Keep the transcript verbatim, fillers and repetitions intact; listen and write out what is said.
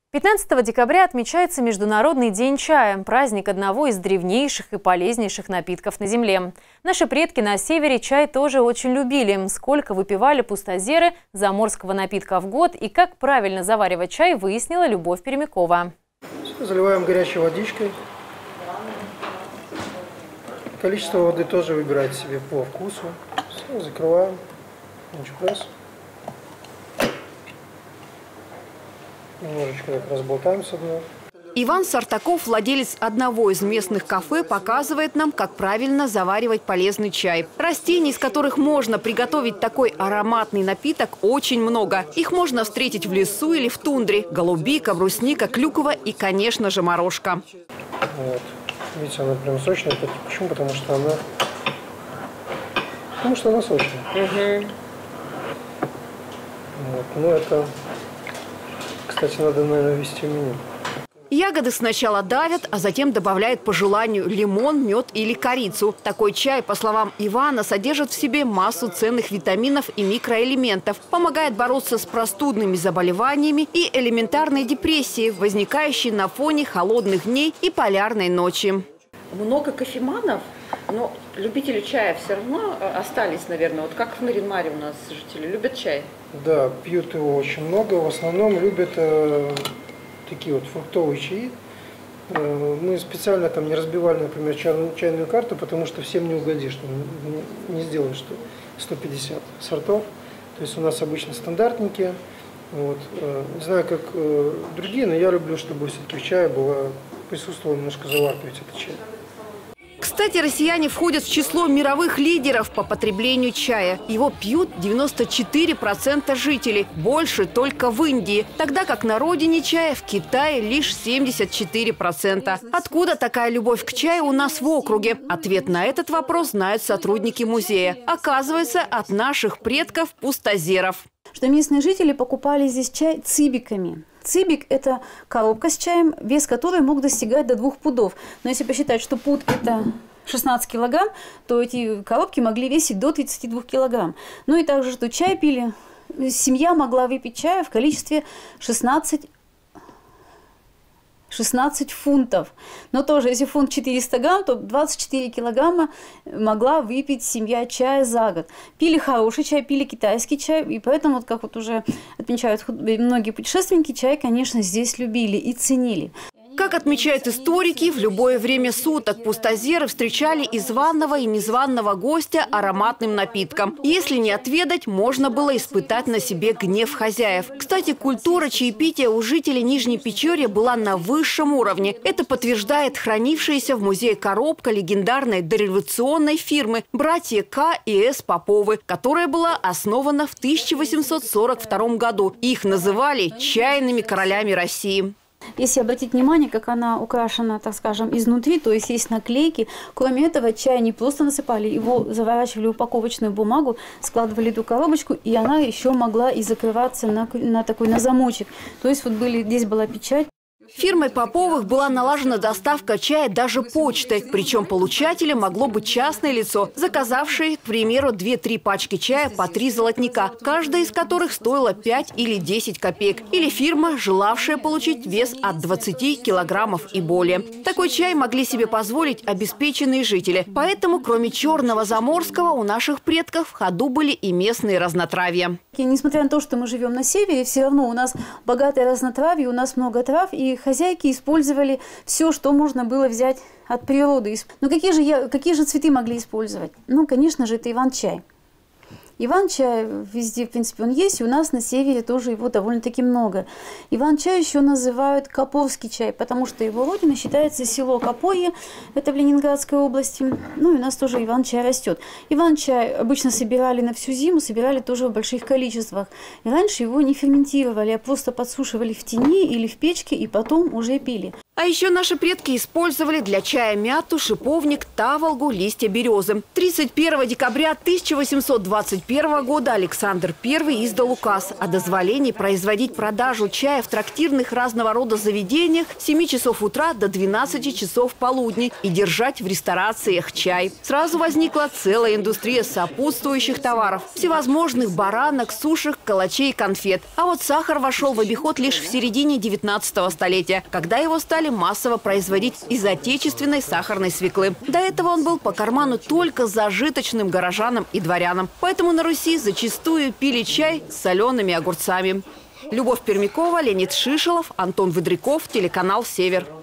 пятнадцатого декабря отмечается Международный день чая – праздник одного из древнейших и полезнейших напитков на Земле. Наши предки на севере чай тоже очень любили. Сколько выпивали пустозеры заморского напитка в год и как правильно заваривать чай, выяснила Любовь Пермякова. Заливаем горячей водичкой. Количество воды тоже выбирайте себе по вкусу. Все, закрываем. Раз. Немножечко так разболтаем с дна. Иван Сартаков, владелец одного из местных кафе, показывает нам, как правильно заваривать полезный чай. Растений, из которых можно приготовить такой ароматный напиток, очень много. Их можно встретить в лесу или в тундре. Голубика, брусника, клюква и, конечно же, морожка. Вот. Видите, она прям сочная. Почему? Потому что она, потому что она сочная. Угу. Вот. Ну это, кстати, надо, наверное, ввести в меню. Ягоды сначала давят, а затем добавляют по желанию лимон, мед или корицу. Такой чай, по словам Ивана, содержит в себе массу ценных витаминов и микроэлементов, помогает бороться с простудными заболеваниями и элементарной депрессией, возникающей на фоне холодных дней и полярной ночи. Много кофеманов, но любители чая все равно остались, наверное. Вот как в Нарьян-Маре у нас жители любят чай? Да, пьют его очень много. В основном любят э, такие вот фруктовые чаи. Э, мы специально там не разбивали, например, чайную, чайную карту, потому что всем не угодишь. Не, не сделаешь сто пятьдесят сортов. То есть у нас обычно стандартники. Вот. Э, не знаю, как э, другие, но я люблю, чтобы все-таки в чае было, присутствовало немножко заварки этот чай. Кстати, россияне входят в число мировых лидеров по потреблению чая. Его пьют девяносто четыре процента жителей, больше только в Индии. Тогда как на родине чая в Китае лишь семьдесят четыре процента. Откуда такая любовь к чаю у нас в округе? Ответ на этот вопрос знают сотрудники музея. Оказывается, от наших предков-пустозеров. Что местные жители покупали здесь чай цибиками. Цибик – это коробка с чаем, вес которой мог достигать до двух пудов. Но если посчитать, что пуд – это шестнадцать килограмм, то эти коробки могли весить до тридцати двух килограмм. Ну и также, что чай пили, семья могла выпить чая в количестве шестнадцати фунтов. Но тоже, если фунт четыреста грамм, то двадцать четыре килограмма могла выпить семья чая за год. Пили хороший чай, пили китайский чай, и поэтому, вот как вот уже отмечают многие путешественники, чай, конечно, здесь любили и ценили. Как отмечают историки, в любое время суток пустозеры встречали и званого, и незваного гостя ароматным напитком. Если не отведать, можно было испытать на себе гнев хозяев. Кстати, культура чаепития у жителей Нижней Печорья была на высшем уровне. Это подтверждает хранившаяся в музее коробка легендарной дореволюционной фирмы «Братья К и С Поповы», которая была основана в тысяча восемьсот сорок втором году. Их называли «чайными королями России». Если обратить внимание, как она украшена, так скажем, изнутри, то есть есть наклейки. Кроме этого, чай не просто насыпали, его заворачивали в упаковочную бумагу, складывали эту коробочку, и она еще могла и закрываться на, на такой на замочек. То есть вот были, здесь была печать. Фирмой Поповых была налажена доставка чая даже почтой. Причем получателем могло быть частное лицо, заказавшее, к примеру, две-три пачки чая по три золотника, каждая из которых стоила пять или десять копеек. Или фирма, желавшая получить вес от двадцати килограммов и более. Такой чай могли себе позволить обеспеченные жители. Поэтому, кроме черного заморского, у наших предков в ходу были и местные разнотравья. И несмотря на то, что мы живем на севере, все равно у нас богатое разнотравье, у нас много трав, и хозяйки использовали все, что можно было взять от природы. Но какие же, я, какие же цветы могли использовать? Ну, конечно же, это иван-чай. Иван-чай везде, в принципе, он есть, и у нас на севере тоже его довольно-таки много. Иван-чай еще называют коповский чай, потому что его родина считается село Копойе, это в Ленинградской области. Ну, и у нас тоже иван-чай растет. Иван-чай обычно собирали на всю зиму, собирали тоже в больших количествах. И раньше его не ферментировали, а просто подсушивали в тени или в печке, и потом уже пили. А еще наши предки использовали для чая мяту, шиповник, таволгу, листья березы. тридцать первого декабря тысяча восемьсот двадцать первого года Александр Первый издал указ о дозволении производить продажу чая в трактирных разного рода заведениях с семи часов утра до двенадцати часов полудня и держать в ресторациях чай. Сразу возникла целая индустрия сопутствующих товаров – всевозможных баранок, сушек, калачей и конфет. А вот сахар вошел в обиход лишь в середине девятнадцатого столетия, когда его стали массово производить из отечественной сахарной свеклы. До этого он был по карману только зажиточным горожанам и дворянам. Поэтому на Руси зачастую пили чай с солеными огурцами. Любовь Пермякова, Леонид Шишелов, Антон Выдряков, телеканал «Север».